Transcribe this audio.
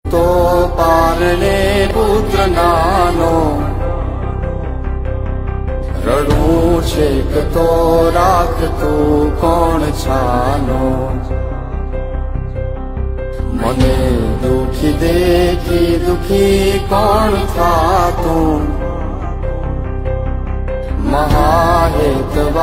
तो पारणे पुत्र नानो रडू छेक तो राख तू कोण छानो मने दुखी देखी दुखी कोण था तू महाहेतवादी